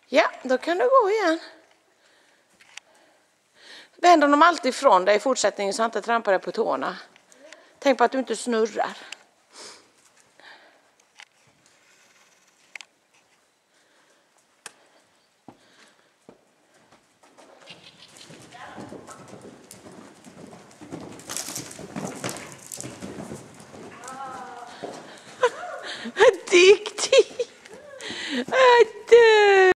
Ja, då kan du gå igen. Vänd dem alltid ifrån dig i fortsättningen så att inte trampar dig på tårna. Tänk på att du inte snurrar.